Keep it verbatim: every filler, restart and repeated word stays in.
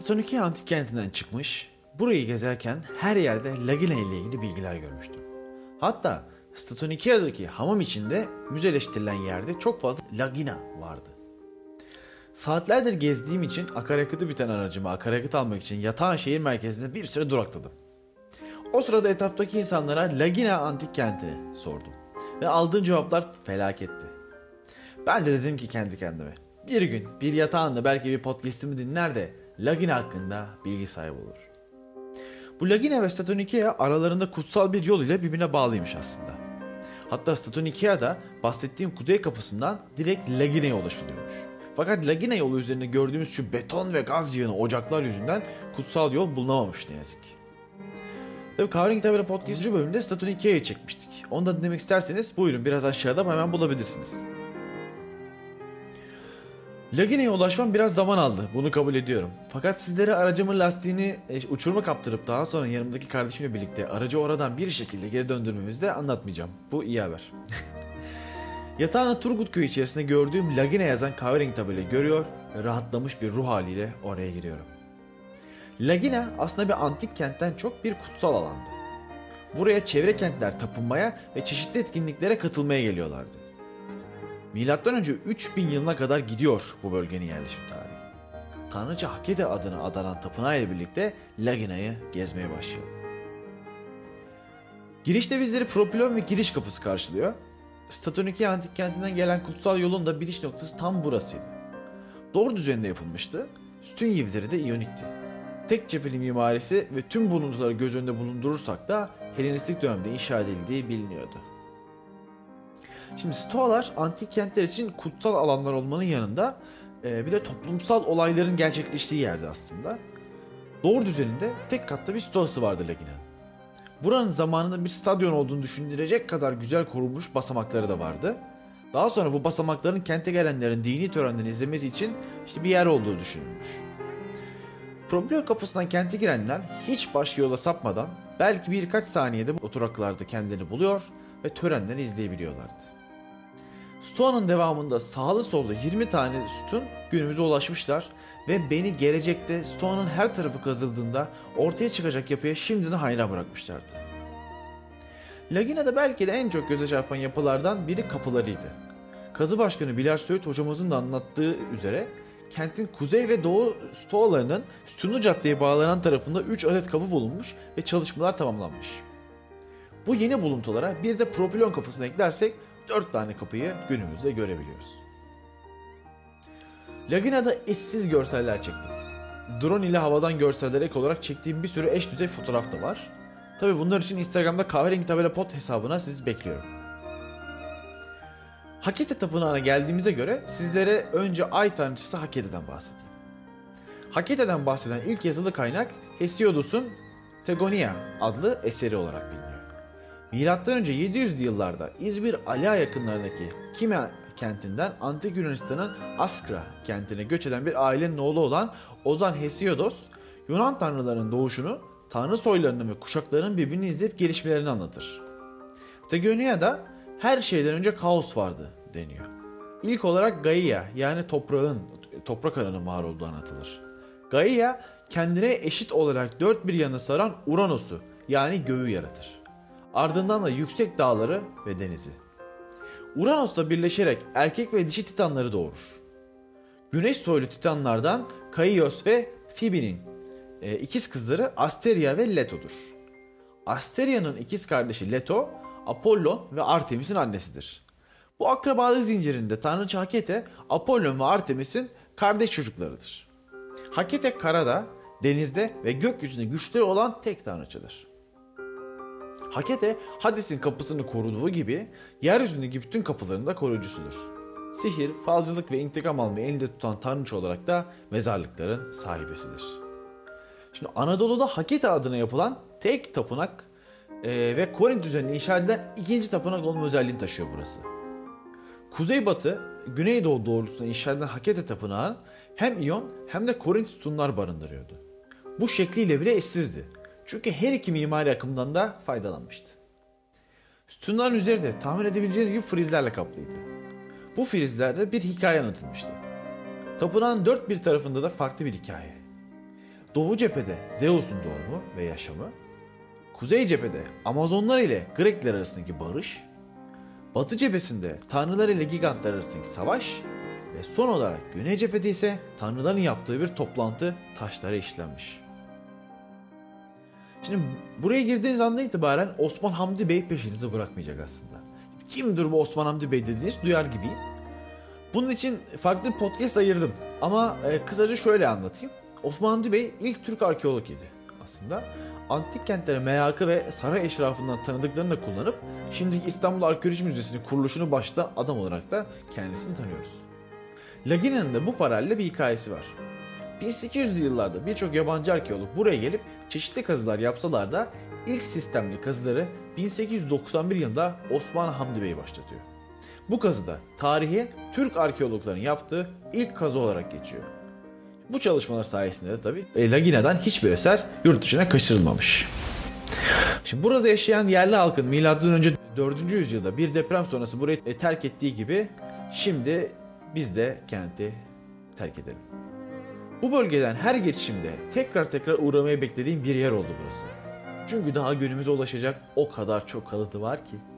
Statoniki antik kentinden çıkmış, burayı gezerken her yerde Lagina ile ilgili bilgiler görmüştüm. Hatta Statonikia'daki hamam içinde müzeleştirilen yerde çok fazla Lagina vardı. Saatlerdir gezdiğim için akaryakıtı biten aracımı akaryakıt almak için yatağın şehir merkezinde bir süre durakladım. O sırada etraftaki insanlara Lagina antik kentini sordum. Ve aldığım cevaplar felaketti. Ben de dedim ki kendi kendime, bir gün bir yatağında belki bir podcast'imi dinler de Lagina hakkında bilgi sahibi olur. Bu Lagina ve Statonikia aralarında kutsal bir yol ile birbirine bağlıymış aslında. Hatta Statonikia'da bahsettiğim kuzey kapısından direkt Lagina'ya ulaşılıyormuş. Fakat Lagina yolu üzerinde gördüğümüz şu beton ve gaz yığını ocaklar yüzünden kutsal yol bulunamamış ne yazık ki. Tabii Kavring Tabela Podcast'cı bölümünde Statonikia'yı çekmiştik. Onu da dinlemek isterseniz buyurun, biraz aşağıda hemen bulabilirsiniz. Lagina'ya ulaşmam biraz zaman aldı. Bunu kabul ediyorum. Fakat sizlere aracımın lastiğini uçuruma kaptırıp daha sonra yanımdaki kardeşimle birlikte aracı oradan bir şekilde geri döndürmemizi de anlatmayacağım. Bu iyi haber. Yatağını Turgut Köyü içerisinde gördüğüm Lagina yazan kahverengi tabelayı görüyor ve rahatlamış bir ruh haliyle oraya giriyorum. Lagina aslında bir antik kentten çok bir kutsal alandı. Buraya çevre kentler tapınmaya ve çeşitli etkinliklere katılmaya geliyorlardı. Milattan önce üç bin yılına kadar gidiyor bu bölgenin yerleşim tarihi. Tanrıça Hakete adına adanan tapınağı ile birlikte Lagina'yı gezmeye başlayalım. Girişte bizleri Propylon ve giriş kapısı karşılıyor. Statoniki antik kentinden gelen kutsal yolun da bitiş noktası tam burasıydı. Doğru düzeninde yapılmıştı, sütun yivleri de iyonikti. Tek cepheli mimarisi ve tüm buluntuları göz önünde bulundurursak da Helenistik dönemde inşa edildiği biliniyordu. Şimdi Stoalar antik kentler için kutsal alanlar olmanın yanında bir de toplumsal olayların gerçekleştiği yerdi aslında. Doğru düzeninde tek katlı bir stoası vardı Lagina'nın. Buranın zamanında bir stadyon olduğunu düşündürecek kadar güzel korunmuş basamakları da vardı. Daha sonra bu basamakların kente gelenlerin dini törenlerini izlemesi için işte bir yer olduğu düşünülmüş. Propylon kapısından kente girenler hiç başka yola sapmadan belki birkaç saniyede oturaklarda kendini buluyor ve törenleri izleyebiliyorlardı. Stoa'nın devamında sağlı sollu yirmi tane sütun günümüze ulaşmışlar ve beni gelecekte Stoa'nın her tarafı kazıldığında ortaya çıkacak yapıya şimdiden hayran bırakmışlardı. Lagina'da belki de en çok göze çarpan yapılardan biri kapılarıydı. Kazı Başkanı Bilal Söğüt hocamızın da anlattığı üzere kentin kuzey ve doğu Stoa'larının sütunlu caddeye bağlanan tarafında üç adet kapı bulunmuş ve çalışmalar tamamlanmış. Bu yeni buluntulara bir de Propylon kapısını eklersek dört tane kapıyı günümüzde görebiliyoruz. Lagina'da eşsiz görseller çektim. Drone ile havadan görseller ek olarak çektiğim bir sürü eş düzey fotoğraf da var. Tabi bunlar için Instagram'da Kahverengi Tabela Pod hesabına sizi bekliyorum. Hakete Tapınağı'na geldiğimize göre sizlere önce Ay Tanrıçısı Hakete'den bahsedeyim. Hakete'den bahseden ilk yazılı kaynak Hesiodos'un Tegonia adlı eseri olarak biliniyor. Milattan önce yedi yüzlü yıllarda İzmir Ala yakınlarındaki Kime kentinden Antik Yunanistan'ın Askra kentine göç eden bir ailenin oğlu olan Ozan Hesiodos, Yunan tanrılarının doğuşunu, tanrı soylarının ve kuşaklarının birbirini izleyip gelişmelerini anlatır. Tegonia'da her şeyden önce kaos vardı deniyor. İlk olarak Gaia yani toprağın, toprak ananın var olduğu anlatılır. Gaia kendine eşit olarak dört bir yanı saran Uranos'u yani göğü yaratır. Ardından da yüksek dağları ve denizi. Uranos'la birleşerek erkek ve dişi titanları doğurur. Güneş soylu titanlardan Kaios ve Phoebe'nin e, ikiz kızları Asteria ve Leto'dur. Asteria'nın ikiz kardeşi Leto, Apollon ve Artemis'in annesidir. Bu akrabalık zincirinde tanrıça Hakete, Apollon ve Artemis'in kardeş çocuklarıdır. Hakete karada, denizde ve gökyüzünde güçleri olan tek tanrıçadır. Hakete, Hades'in kapısını koruduğu gibi yeryüzündeki bütün kapıların da koruyucusudur. Sihir, falcılık ve intikam almayı elinde tutan tanrıça olarak da mezarlıkların sahibesidir. Şimdi Anadolu'da Hakete adına yapılan tek tapınak e, ve Korint üzerinde inşa edilen ikinci tapınak olma özelliğini taşıyor burası. Kuzeybatı, Güneydoğu doğrultusunda inşa edilen Hakete tapınağı hem İyon hem de Korint sütunlar barındırıyordu. Bu şekliyle bile eşsizdi. Çünkü her iki mimari akımdan da faydalanmıştı. Sütunların üzeri de tahmin edebileceğiniz gibi frizlerle kaplıydı. Bu frizlerde bir hikaye anlatılmıştı. Tapınağın dört bir tarafında da farklı bir hikaye. Doğu cephede Zeus'un doğumu ve yaşamı, Kuzey cephede Amazonlar ile Grekler arasındaki barış, Batı cephesinde tanrılar ile gigantlar arasındaki savaş ve son olarak Güney cephede ise tanrıların yaptığı bir toplantı taşlara işlenmiş. Şimdi buraya girdiğiniz andan itibaren Osman Hamdi Bey peşinizi bırakmayacak aslında. Kimdir bu Osman Hamdi Bey dediğiniz duyar gibiyim. Bunun için farklı bir podcast ayırdım ama kısaca şöyle anlatayım. Osman Hamdi Bey ilk Türk arkeolog idi aslında. Antik kentlere merakı ve saray eşrafından tanıdıklarını da kullanıp şimdiki İstanbul Arkeoloji Müzesi'nin kuruluşunu başlatan adam olarak da kendisini tanıyoruz. Lagina'nın da bu paralelde bir hikayesi var. bin sekiz yüzlü yıllarda birçok yabancı arkeolog buraya gelip çeşitli kazılar yapsalar da ilk sistemli kazıları bin sekiz yüz doksan bir yılında Osman Hamdi Bey başlatıyor. Bu kazıda tarihe Türk arkeologların yaptığı ilk kazı olarak geçiyor. Bu çalışmalar sayesinde de tabii e, Lagina'dan hiçbir eser yurt dışına kaçırılmamış. Şimdi burada yaşayan yerli halkın milattan önce dördüncü yüzyılda bir deprem sonrası burayı e, terk ettiği gibi şimdi biz de kenti terk edelim. Bu bölgeden her geçişimde tekrar tekrar uğramayı beklediğim bir yer oldu burası. Çünkü daha günümüze ulaşacak o kadar çok kalıtı var ki.